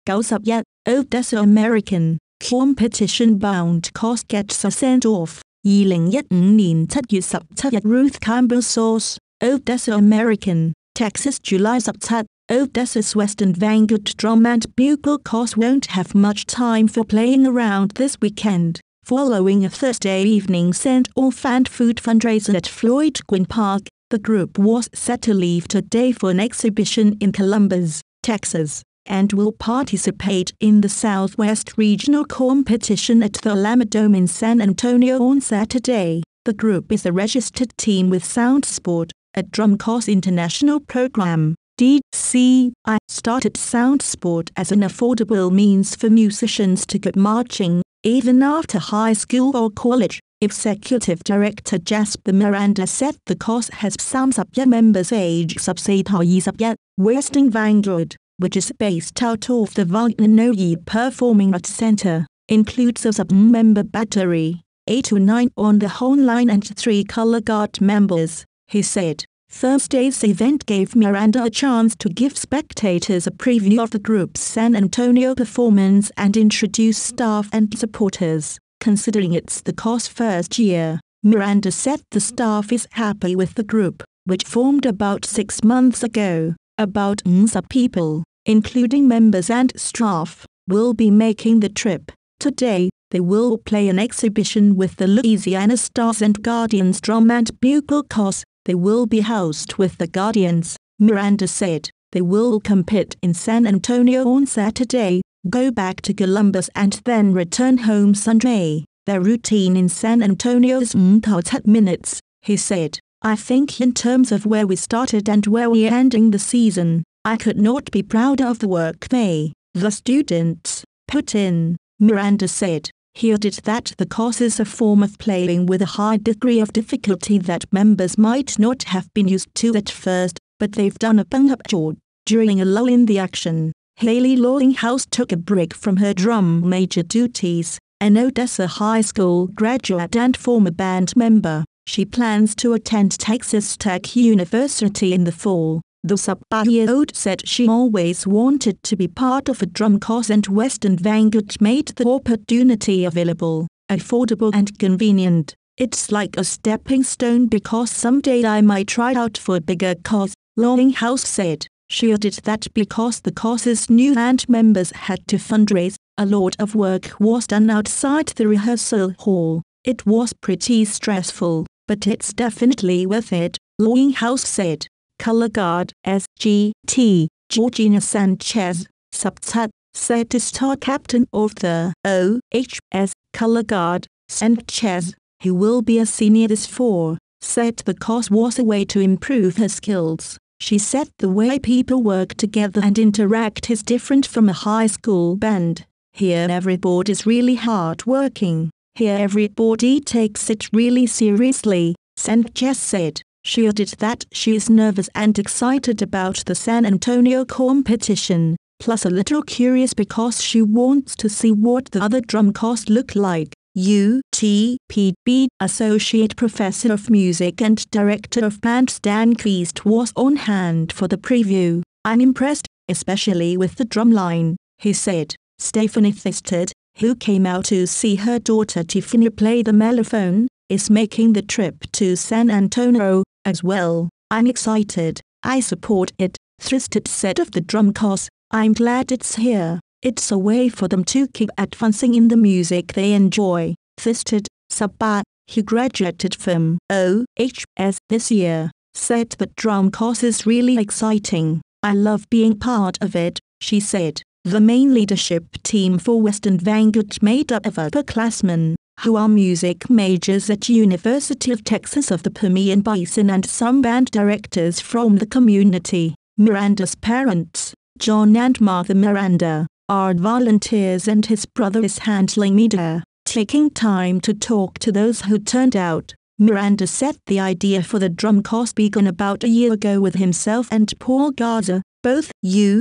91 Odessa American Competition Bound Cost Gets a Send Off 2015年7月17日 Ruth Campbell Source Odessa American Texas July 17 Odessa's Western Vanguard Drum and Bugle Corps won't have much time for playing around this weekend, following a Thursday evening send-off and food fundraiser at Floyd Gwynn Park. The group was set to leave today for an exhibition in Columbus, Texas, and will participate in the Southwest Regional Competition at the Alamodome in San Antonio on Saturday. The group is a registered team with SoundSport, a drum corps international program. DCI started SoundSport as an affordable means for musicians to get marching, even after high school or college. Executive Director Jasper Miranda said the course has some members age sub 21, Western Vanguard, which is based out of the Wagner Noye Performing Arts Center, includes a sub-member battery, 8 to 9 on the horn line and 3 color guard members, he said. Thursday's event gave Miranda a chance to give spectators a preview of the group's San Antonio performance and introduce staff and supporters. Considering it's the corps' first year, Miranda said the staff is happy with the group, which formed about 6 months ago. About some people, including members and staff, will be making the trip. Today, they will play an exhibition with the Louisiana Stars and Guardians Drum and Bugle Corps. They will be housed with the Guardians, Miranda said. They will compete in San Antonio on Saturday, go back to Columbus and then return home Sunday. Their routine in San Antonio is 10 minutes, he said. I think in terms of where we started and where we're ending the season, I could not be prouder of the work they, the students, put in, Miranda said. He added that the course is a form of playing with a high degree of difficulty that members might not have been used to at first, but they've done a bang-up job. During a lull in the action, Haley Lawlinghouse took a break from her drum major duties, an Odessa High School graduate and former band member. She plans to attend Texas Tech University in the fall. The sub-year-old said she always wanted to be part of a drum corps and Western Vanguard made the opportunity available, affordable and convenient. It's like a stepping stone because someday I might try out for a bigger corps, Lawlinghouse said. She added that because the course's new band members had to fundraise, a lot of work was done outside the rehearsal hall. It was pretty stressful, but it's definitely worth it, Lawlinghouse said. Color guard SGT, Georgina Sanchez, Subtat, said star captain of the OHS color guard, Sanchez, who will be a senior this fall, said the course was a way to improve her skills. She said the way people work together and interact is different from a high school band. Here everybody's really hard working. Here everybody takes it really seriously, Sanchez said. She added that she is nervous and excited about the San Antonio competition, plus a little curious because she wants to see what the other drum corps look like. UTPB Associate Professor of Music and Director of Band Stan Feast was on hand for the preview. I'm impressed, especially with the drumline, he said. Stephanie Thisted, who came out to see her daughter Tiffany play the mellophone, is making the trip to San Antonio as well. I'm excited. I support it, Thisted said of the drum corps. I'm glad it's here. It's a way for them to keep advancing in the music they enjoy. Thisted, Sabat, who graduated from OHS this year, said the drum corps is really exciting. I love being part of it, she said. The main leadership team for Western Vanguard made up of upperclassmen, who are music majors at University of Texas of the Permian Basin and some band directors from the community. Miranda's parents, John and Martha Miranda, are volunteers and his brother is handling media, taking time to talk to those who turned out. Miranda said the idea for the drum corps began about a year ago with himself and Paul Garza, both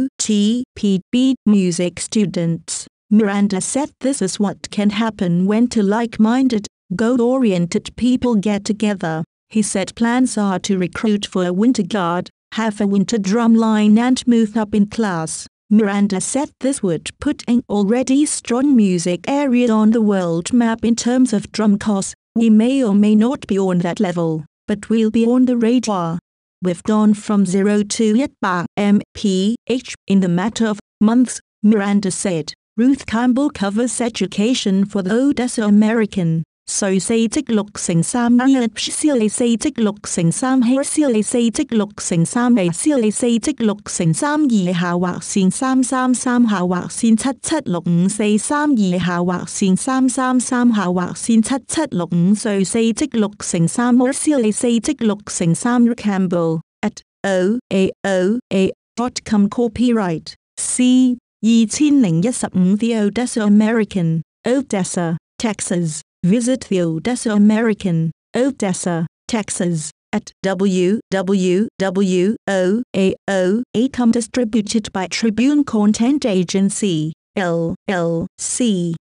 UTPB music students. Miranda said this is what can happen when two like-minded, goal-oriented people get together. He said plans are to recruit for a winter guard, have a winter drum line and move up in class. Miranda said this would put an already strong music area on the world map in terms of drum costs. We may or may not be on that level, but we'll be on the radar. We've gone from 0 to yet bar mph in the matter of months, Miranda said. Ruth Campbell covers education for the Odessa American. So say 即六乘三日燒你四即六乘三希燒你四即六乘三微燒你四即六乘三二下劃線333下劃線776543下劃線333下劃線7765歲四即六乘三我燒你四即六乘三 Campbell at oaoa.com Copyright C 2015 The Odessa American, Odessa, Texas. Visit the Odessa American, Odessa, Texas, at www.oao.com. Distributed by Tribune Content Agency, LLC.